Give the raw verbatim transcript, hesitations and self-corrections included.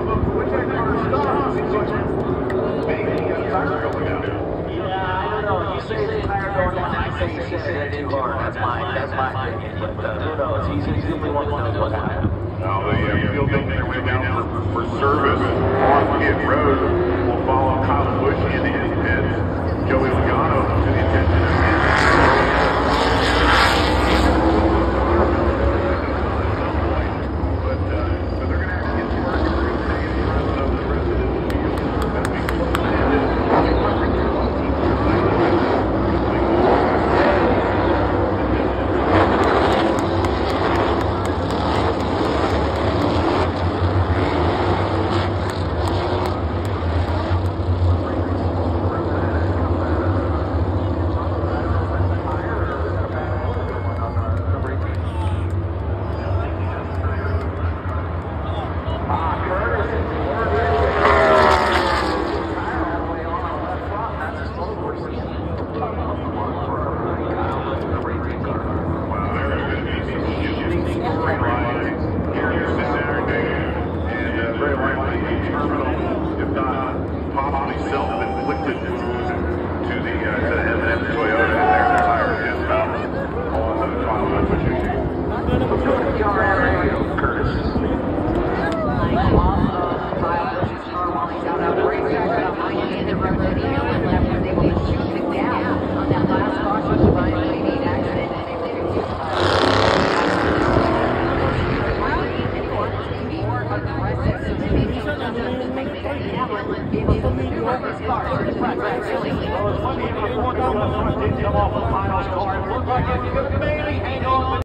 That's my, that's my opinion, but uh, who knows? He's, he's the only one who knows what happened. Now the uh, field making their way down for, for service on Skid Road will follow Kyle Busch into his pits. Joey Logano to the attention of But, uh, but they're going to have to get to work and the rest of the self-inflicted wound to the uh, to the M and M Toyota, and their tire is bounced on the Kyle Busch team. Curtis. Come off the final score. Look like it's going to be hang on.